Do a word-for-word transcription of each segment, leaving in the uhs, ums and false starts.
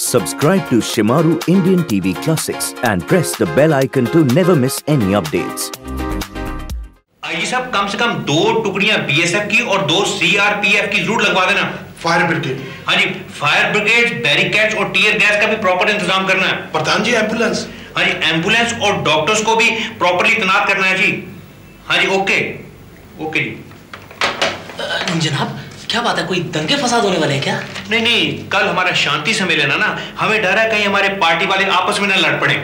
Subscribe to Shemaroo Indian T V Classics and press the bell icon to never miss any updates. IG साहब, कम से कम दो टुकड़ियां BSF की और दो सीआरपीएफ की जरूर लगवा देना। Fire brigade? हाँ जी, फायर ब्रिगेड, बैरिकेड्स और टीयर गैस का भी प्रॉपर इंतजाम करना है। प्रधान जी, एम्बुलेंस? हाँ जी, एम्बुलेंस और डॉक्टर्स को भी प्रॉपरली तैनात करना है जी। हाँ जी, ओके ओके जी। जनाब, क्या बात है, कोई दंगे फसाद होने वाले हैं क्या? नहीं नहीं, कल हमारा शांति सम्मेलन है ना, हमें डर है कहीं हमारे पार्टी वाले आपस में न लड़ पड़े।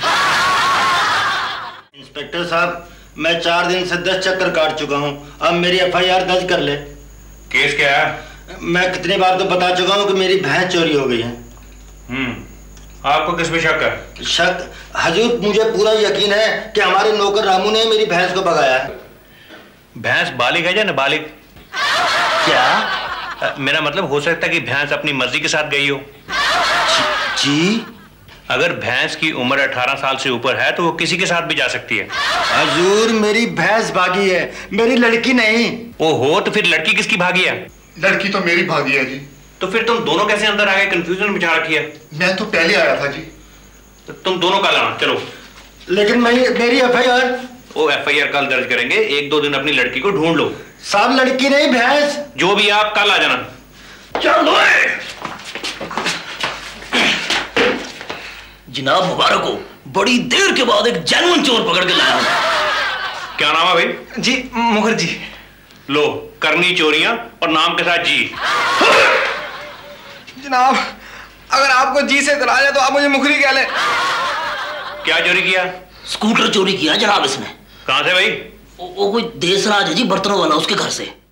इंस्पेक्टर साहब, मैं चार दिन से दस चक्कर काट चुका हूँ, अब मेरी एफआईआर दर्ज कर ले। केस क्या है? मैं कितनी बार तो बता चुका हूँ कि मेरी भैंस चोरी हो गई है। हम्म, आपको किस पे शक है? शक? हजूर, मुझे पूरा यकीन है कि हमारे नौकर रामू ने मेरी भैंस को भगाया है। भैंस बालिग है या नाबालिग? क्या? मेरा मतलब, हो सकता है कि भैंस अपनी मर्जी के साथ गई हो। जी? अगर भैंस की उम्र अठारह साल से ऊपर है तो वो किसी के साथ भी जा सकती है। हजूर, मेरी भैंस भागी है, मेरी लड़की नहीं। ओ हो, तो फिर लड़की किसकी भागी है? लड़की तो मेरी भागी है जी। तो फिर तुम दोनों कैसे अंदर आ गए? कंफ्यूजन मचा रखी है। मैं तो पहले आया था जी। तो तुम दोनों कल आना, चलो। लेकिन मैं मेरी एफआईआर? ओ, एफआईआर कल दर्ज करेंगे, एक दो दिन अपनी लड़की को ढूंढ लो। साहब, लड़की नहीं, भैंस। जो भी आप, कल आ जाना। चलो। जनाब मुबारक हो, बड़ी देर के बाद एक जेन्युइन चोर पकड़ के लाया हूं। क्या नाम है भाई? जी, मुखर्जी। लो, करनी चोरियां और नाम के साथ जी। जनाब, अगर आपको जी से इतराज है तो आप मुझे मुखरी कह लें। क्या चोरी किया? स्कूटर चोरी किया जनाब इसने। कहां से भाई? वो, वो कोई देशराज है जी, बर्तनों वाला, उसके घर से।